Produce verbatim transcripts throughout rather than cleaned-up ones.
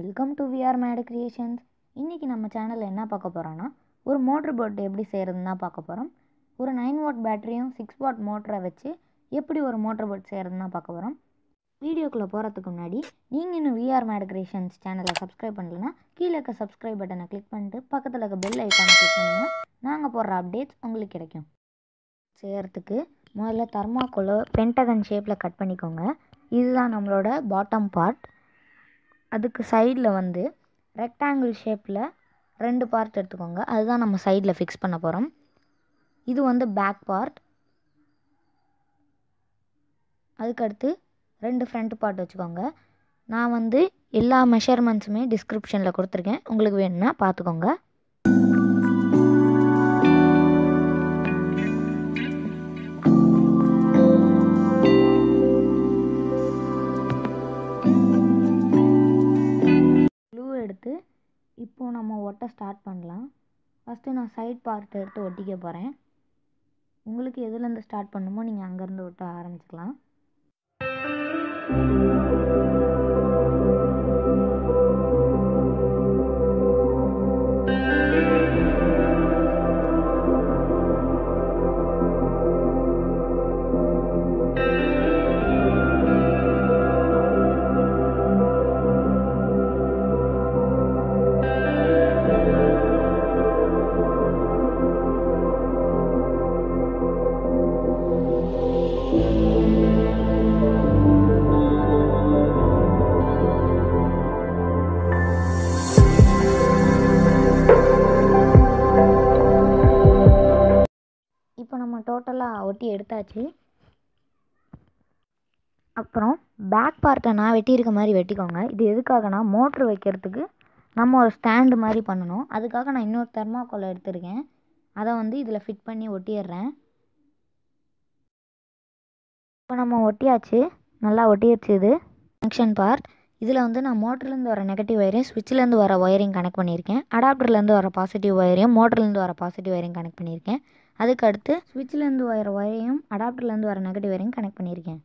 Welcome to VR made creations. இன்றைக்கி நம்ம சேனலில் என்ன பார்க்க போகிறோன்னா, ஒரு மோட்டர் போட் எப்படி செய்கிறதுன்னு தான் பார்க்க போகிறோம். ஒரு நைன் வாட் பேட்டரியும் சிக்ஸ் வாட் மோட்டரை வச்சு எப்படி ஒரு மோட்டர் போட் செய்கிறதுன்னு தான் பார்க்க போகிறோம். வீடியோக்குள்ளே போகிறதுக்கு முன்னாடி நீங்கள் இன்னும் விஆர் மேட் கிரியேஷன்ஸ் சேனலை சப்ஸ்கிரைப் பண்ணலைன்னா கீழே இருக்க சப்ஸ்கிரைப் பட்டனை கிளிக் பண்ணிட்டு பக்கத்தில் இருக்க பெல் ஐக்கானை கிளிக் பண்ணிங்கன்னா நாங்கள் போடுற அப்டேட்ஸ் உங்களுக்கு கிடைக்கும். செய்கிறதுக்கு முதல்ல தெர்மாக்கோலை பென்டகன் ஷேப்பில் கட் பண்ணிக்கோங்க. இதுதான் நம்மளோட பாட்டம் பார்ட். அதுக்கு சைடில் வந்து ரெக்டாங்கிள் ஷேப்பில் ரெண்டு பார்ட் எடுத்துக்கோங்க. அதுதான் நம்ம சைடில் ஃபிக்ஸ் பண்ண போகிறோம். இது வந்து பேக் பார்ட். அதுக்கடுத்து ரெண்டு ஃப்ரண்ட் பார்ட் வச்சுக்கோங்க. நான் வந்து எல்லா மெஷர்மெண்ட்ஸுமே டிஸ்கிரிப்ஷனில் கொடுத்துருக்கேன், உங்களுக்கு வேணும்னா பார்த்துக்கோங்க. எடுத்து இப்போ நம்ம ஒட்ட ஸ்டார்ட் பண்ணலாம். ஃபஸ்ட்டு நான் சைட் பார்ட் எடுத்து ஒட்டிக்க போகிறேன். உங்களுக்கு எதுலேருந்து ஸ்டார்ட் பண்ணுமோ நீங்கள் அங்கேருந்து ஒட்ட ஆரம்பிச்சுக்கலாம். இப்போ நம்ம டோட்டலாக ஒட்டி எடுத்தாச்சு. அப்புறம் பேக் பார்ட்டை நான் வெட்டியிருக்க மாதிரி வெட்டிக்கோங்க. இது எதுக்காகனா மோட்ரு வைக்கிறதுக்கு நம்ம ஒரு ஸ்டாண்டு மாதிரி பண்ணணும். அதுக்காக நான் இன்னொரு தெர்மாக்கோலை எடுத்திருக்கேன். அதை வந்து இதில் ஃபிட் பண்ணி ஒட்டிடுறேன். இப்போ நம்ம ஒட்டியாச்சு, நல்லா ஒட்டிடுச்சு. இது ஃபங்க்ஷன் பார்ட். இதில் வந்து நான் மோட்டர்லேருந்து வர நெகட்டிவ் ஒயரையும் ஸ்விட்ச்லேருந்து வர ஒயரையும் கனெக்ட் பண்ணியிருக்கேன். அடாப்டர்லேருந்து வர பாசிட்டிவ் ஒயரையும் மோட்டர்லேருந்து வர பாசிட்டிவ் ஒயரையும் கனெக்ட் பண்ணியிருக்கேன். அதுக்கடுத்து ஸ்விட்ச்லேருந்து வர ஒயரையும் அடாப்டர்லேருந்து வர நெகட்டிவ் ஒயரையும் கனெக்ட் பண்ணியிருக்கேன்.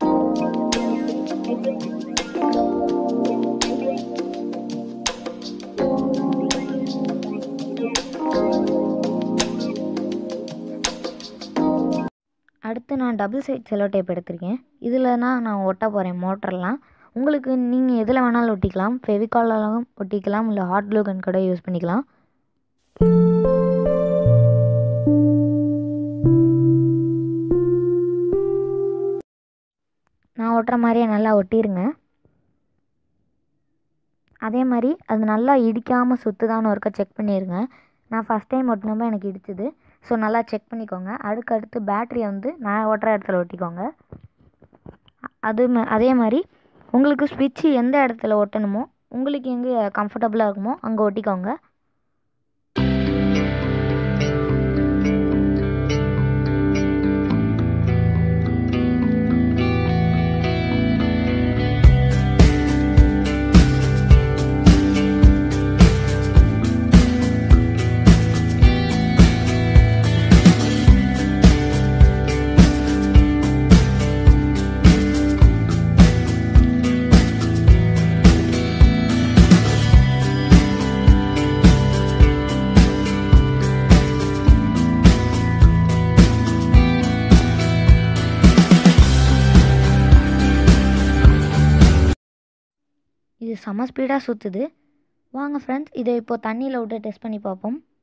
அடுத்து நான் டபுள் சைட் செல்லோ டேப் எடுத்திருக்கேன். இதில் தான் நான் ஒட்ட போகிறேன் மோட்டர்லாம். உங்களுக்கு நீங்கள் எதில் வேணாலும் ஒட்டிக்கலாம். ஃபெவிகாலாலும் ஒட்டிக்கலாம், இல்லை ஹாட் க்ளூ கன் கூட யூஸ் பண்ணிக்கலாம். நான் ஒட்டுற மாதிரியே நல்லா ஒட்டிடுங்க. அதே மாதிரி அது நல்லா இடிக்காமல் சுற்றுதான்னு ஒருக்கா செக் பண்ணிடுங்க. நான் ஃபஸ்ட் டைம் ஒட்டினப்போ எனக்கு இடிச்சுது. ஸோ நல்லா செக் பண்ணிக்கோங்க. அதுக்கடுத்து பேட்டரியை வந்து நான் ஒட்டுற இடத்துல ஒட்டிக்கோங்க. அது அதே மாதிரி உங்களுக்கு ஸ்விட்சு எந்த இடத்துல ஒட்டணுமோ, உங்களுக்கு எங்கே கம்ஃபர்டபுளாக இருக்குமோ அங்கே ஒட்டிக்கோங்க. இது செம ஸ்பீடாக சுற்றுது. வாங்க ஃப்ரெண்ட்ஸ், இதை இப்போது தண்ணியில் விட்டு டெஸ்ட் பண்ணி பார்ப்போம்.